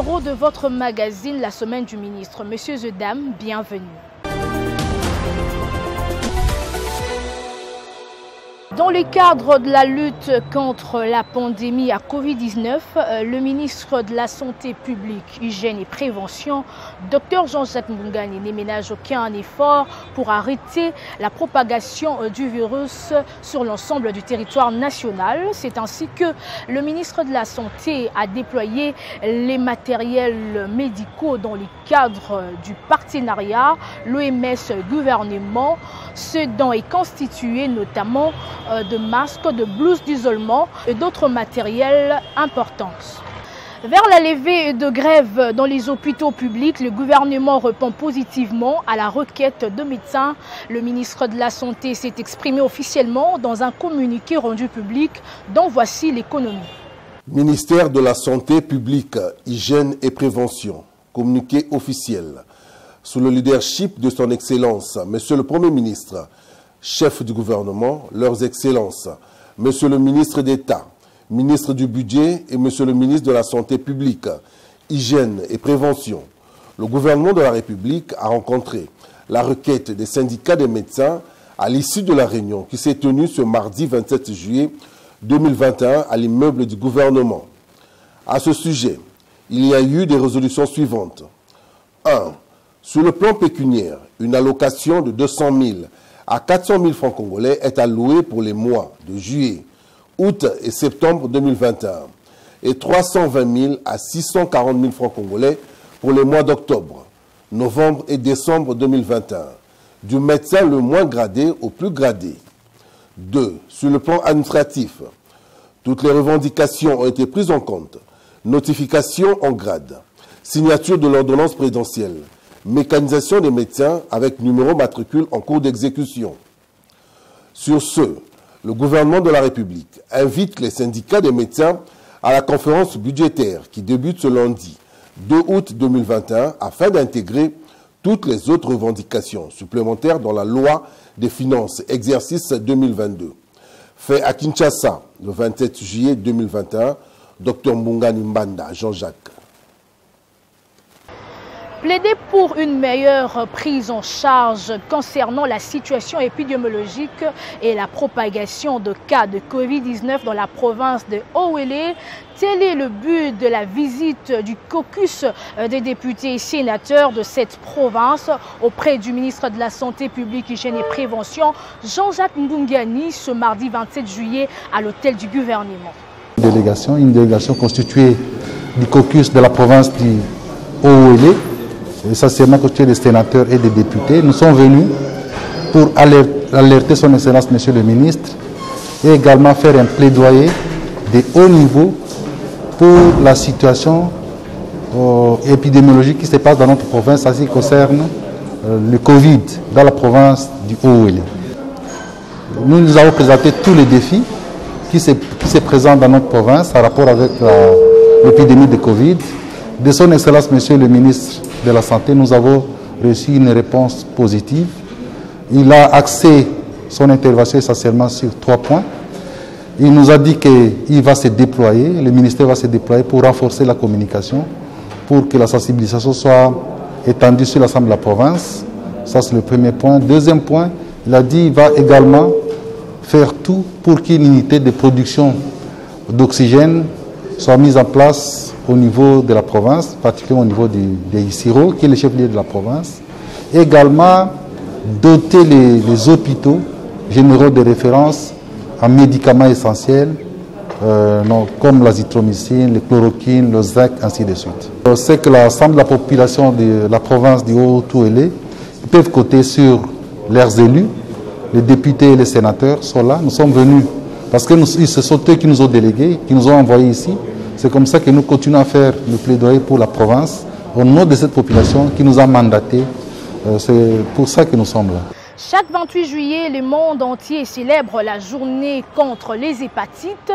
numéro de votre magazine La Semaine du Ministre. Messieurs et dames, bienvenue. Dans le cadre de la lutte contre la pandémie à Covid-19, le ministre de la Santé publique, Hygiène et Prévention, Dr Jean-Jacques Mbungani, ne ménage aucun effort pour arrêter la propagation du virus sur l'ensemble du territoire national. C'est ainsi que le ministre de la Santé a déployé les matériels médicaux dans le cadre du partenariat, l'OMS-gouvernement, ce dont est constitué notamment de masques, de blouses d'isolement et d'autres matériels importants. Vers la levée de grève dans les hôpitaux publics, le gouvernement répond positivement à la requête de médecins. Le ministre de la Santé s'est exprimé officiellement dans un communiqué rendu public dont voici l'économie. Ministère de la Santé publique, Hygiène et Prévention, communiqué officiel. Sous le leadership de son Excellence, Monsieur le Premier ministre, chef du gouvernement, leurs excellences, Monsieur le ministre d'État, ministre du Budget et Monsieur le ministre de la Santé publique, Hygiène et Prévention, le gouvernement de la République a rencontré la requête des syndicats des médecins à l'issue de la réunion qui s'est tenue ce mardi 27 juillet 2021 à l'immeuble du gouvernement. À ce sujet, il y a eu des résolutions suivantes. 1. Sur le plan pécuniaire, une allocation de 200 000 à 400 000 francs congolais est allouée pour les mois de juillet, août et septembre 2021 et 320 000 à 640 000 francs congolais pour les mois d'octobre, novembre et décembre 2021, du médecin le moins gradé au plus gradé. 2. Sur le plan administratif, toutes les revendications ont été prises en compte. Notification en grade, signature de l'ordonnance présidentielle, mécanisation des médecins avec numéro matricule en cours d'exécution. Sur ce, le gouvernement de la République invite les syndicats des médecins à la conférence budgétaire qui débute ce lundi 2 août 2021 afin d'intégrer toutes les autres revendications supplémentaires dans la loi des finances exercice 2022. Fait à Kinshasa le 27 juillet 2021, Dr Mbungani Mbanda Jean-Jacques. Plaider pour une meilleure prise en charge concernant la situation épidémiologique et la propagation de cas de Covid-19 dans la province de Haut-Uélé, tel est le but de la visite du caucus des députés et sénateurs de cette province auprès du ministre de la Santé publique, Hygiène et Prévention, Jean-Jacques Mbungani, ce mardi 27 juillet à l'hôtel du gouvernement. Une délégation constituée du caucus de la province du Haut-Uélé, essentiellement constitué des sénateurs et des députés. Nous sommes venus pour alerter son Excellence, Monsieur le Ministre, et également faire un plaidoyer de haut niveau pour la situation épidémiologique qui se passe dans notre province, en ce qui concerne le Covid dans la province du Haut-Uélé. Nous avons présenté tous les défis qui se présentent dans notre province en rapport avec l'épidémie de Covid. De son Excellence, Monsieur le Ministre de la Santé, nous avons reçu une réponse positive. Il a axé son intervention essentiellement sur 3 points. Il nous a dit qu'il va se déployer, le ministère va se déployer pour renforcer la communication, pour que la sensibilisation soit étendue sur l'ensemble de la province. Ça, c'est le premier point. Deuxième point, il a dit qu'il va également faire tout pour qu'une unité de production d'oxygène soit mise en place au niveau de la province, particulièrement au niveau de Isiro, qui est le chef-lieu de la province. Également, doter les hôpitaux généraux de référence en médicaments essentiels, comme l'azithromycine, le chloroquine, le zinc, ainsi de suite. C'est que l'ensemble de la population de la province du Haut-Uélé peuvent compter sur leurs élus, les députés et les sénateurs sont là. Nous sommes venus parce que ce sont eux qui nous ont délégués, qui nous ont envoyés ici. C'est comme ça que nous continuons à faire le plaidoyer pour la province, au nom de cette population qui nous a mandatés. C'est pour ça que nous sommes là. Chaque 28 juillet, le monde entier célèbre la journée contre les hépatites.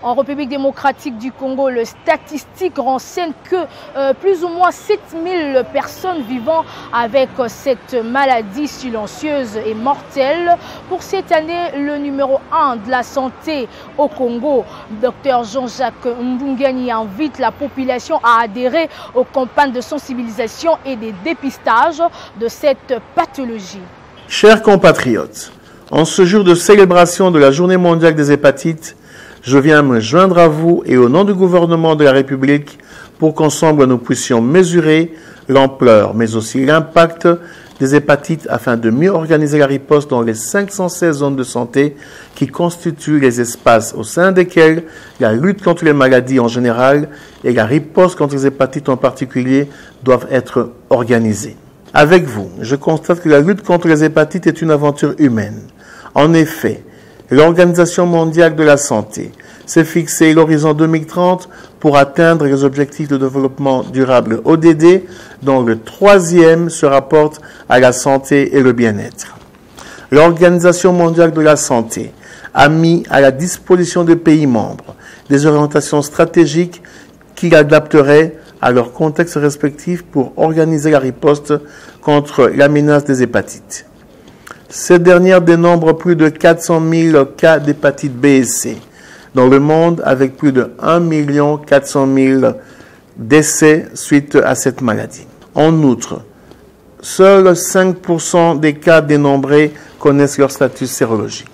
En République démocratique du Congo, le statistique renseigne que plus ou moins 7000 personnes vivant avec cette maladie silencieuse et mortelle. Pour cette année, le numéro 1 de la santé au Congo, Dr Jean-Jacques Mbungani, invite la population à adhérer aux campagnes de sensibilisation et de dépistage de cette pathologie. Chers compatriotes, en ce jour de célébration de la Journée mondiale des hépatites, je viens me joindre à vous et au nom du gouvernement de la République pour qu'ensemble nous puissions mesurer l'ampleur, mais aussi l'impact des hépatites afin de mieux organiser la riposte dans les 516 zones de santé qui constituent les espaces au sein desquels la lutte contre les maladies en général et la riposte contre les hépatites en particulier doivent être organisées. Avec vous, je constate que la lutte contre les hépatites est une aventure humaine. En effet, l'Organisation mondiale de la santé s'est fixé l'horizon 2030 pour atteindre les objectifs de développement durable ODD, dont le 3e se rapporte à la santé et le bien-être. L'Organisation mondiale de la santé a mis à la disposition des pays membres des orientations stratégiques qui adapteraient à leur contexte respectif pour organiser la riposte contre la menace des hépatites. Cette dernière dénombre plus de 400 000 cas d'hépatite B et C dans le monde, avec plus de 1 400 000 décès suite à cette maladie. En outre, seuls 5% des cas dénombrés connaissent leur statut sérologique.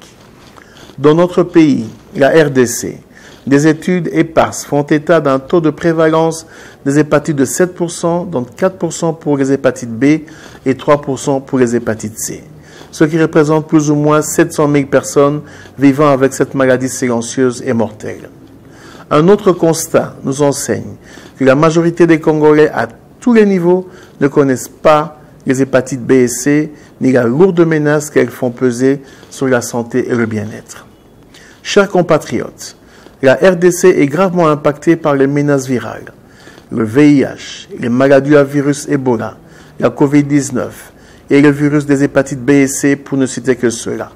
Dans notre pays, la RDC, des études éparses font état d'un taux de prévalence des hépatites de 7%, dont 4% pour les hépatites B et 3% pour les hépatites C, ce qui représente plus ou moins 700 000 personnes vivant avec cette maladie silencieuse et mortelle. Un autre constat nous enseigne que la majorité des Congolais à tous les niveaux ne connaissent pas les hépatites B et C, ni la lourde menace qu'elles font peser sur la santé et le bien-être. Chers compatriotes, la RDC est gravement impactée par les menaces virales, le VIH, les maladies à virus Ebola, la COVID-19 et le virus des hépatites B et C, pour ne citer que cela.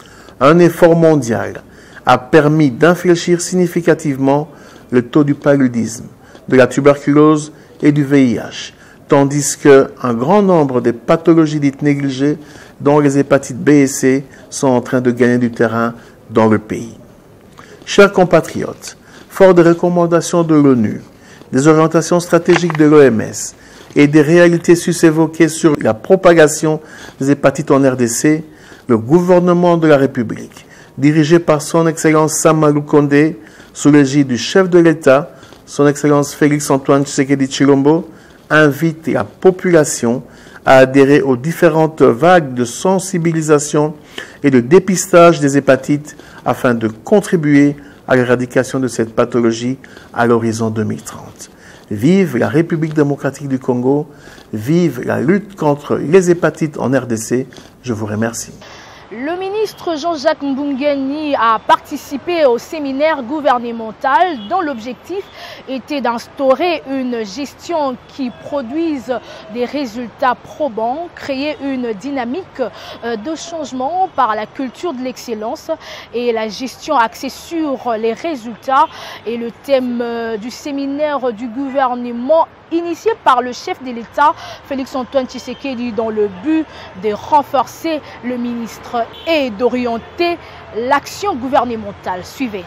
Un effort mondial a permis d'infléchir significativement le taux du paludisme, de la tuberculose et du VIH, tandis qu'un grand nombre des pathologies dites négligées, dont les hépatites B et C, sont en train de gagner du terrain dans le pays. Chers compatriotes, fort des recommandations de l'ONU, des orientations stratégiques de l'OMS et des réalités sus-évoquées sur la propagation des hépatites en RDC, le gouvernement de la République, dirigé par son Excellence Samalou Kondé, sous l'égide du chef de l'État, son Excellence Félix-Antoine Tshisekedi Tshilombo, invite la population à adhérer aux différentes vagues de sensibilisation et de dépistage des hépatites afin de contribuer à l'éradication de cette pathologie à l'horizon 2030. Vive la République démocratique du Congo, vive la lutte contre les hépatites en RDC. Je vous remercie. Le ministre Jean-Jacques Mbungani a participé au séminaire gouvernemental dont l'objectif était d'instaurer une gestion qui produise des résultats probants, créer une dynamique de changement par la culture de l'excellence et la gestion axée sur les résultats. Et le thème du séminaire du gouvernement initié par le chef de l'État, Félix-Antoine Tshisekedi, dans le but de renforcer le ministre et d'orienter l'action gouvernementale. Suivez.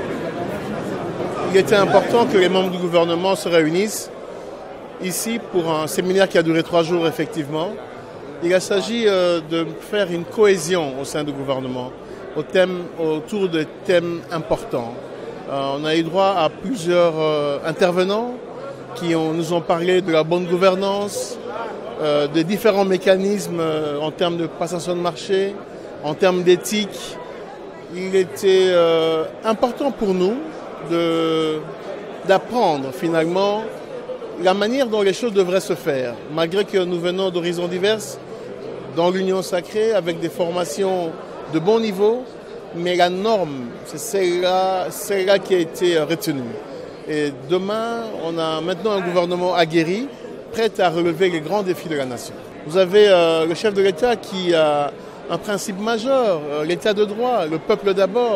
Il était important que les membres du gouvernement se réunissent ici pour un séminaire qui a duré 3 jours effectivement. Il s'agit de faire une cohésion au sein du gouvernement autour de thèmes importants. On a eu droit à plusieurs intervenants qui nous ont parlé de la bonne gouvernance, de différents mécanismes en termes de passation de marché, en termes d'éthique. Il était important pour nous d'apprendre finalement la manière dont les choses devraient se faire, malgré que nous venons d'horizons divers, dans l'Union sacrée, avec des formations de bon niveau, mais la norme, c'est celle-là qui a été retenue. Et demain, on a maintenant un gouvernement aguerri, prêt à relever les grands défis de la nation. Vous avez le chef de l'État qui a un principe majeur, l'État de droit, le peuple d'abord,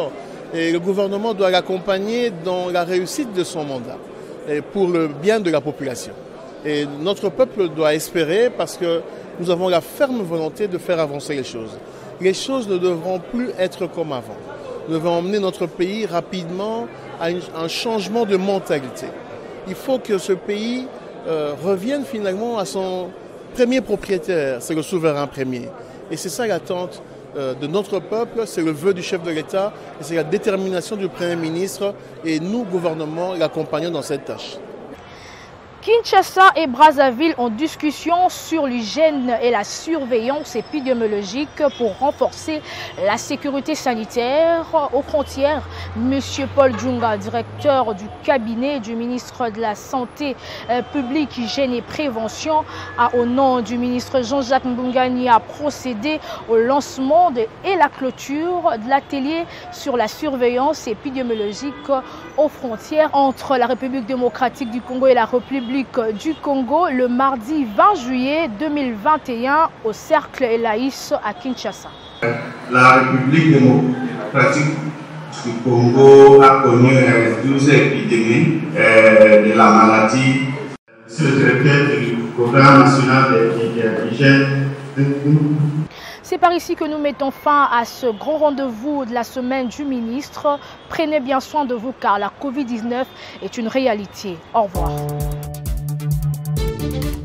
Et le gouvernement doit l'accompagner dans la réussite de son mandat et pour le bien de la population. Et notre peuple doit espérer parce que nous avons la ferme volonté de faire avancer les choses. Les choses ne devront plus être comme avant. Nous devons emmener notre pays rapidement à un changement de mentalité. Il faut que ce pays revienne finalement à son premier propriétaire, c'est le souverain premier. Et c'est ça l'attente de notre peuple, c'est le vœu du chef de l'État et c'est la détermination du Premier ministre et nous, gouvernement, l'accompagnons dans cette tâche. Kinshasa et Brazzaville en discussion sur l'hygiène et la surveillance épidémiologique pour renforcer la sécurité sanitaire aux frontières. Monsieur Paul Djunga, directeur du cabinet du ministre de la Santé publique, Hygiène et Prévention, a au nom du ministre Jean-Jacques Mbungani a procédé au lancement et la clôture de l'atelier sur la surveillance épidémiologique aux frontières entre la République démocratique du Congo et la République du Congo le mardi 20 juillet 2021 au Cercle Elaïs à Kinshasa. La République démocratique du Congo a connu 12 épidémies de la maladie. C'est le directeur du programme national d'hygiène. C'est par ici que nous mettons fin à ce grand rendez-vous de la semaine du ministre. Prenez bien soin de vous car la Covid-19 est une réalité. Au revoir.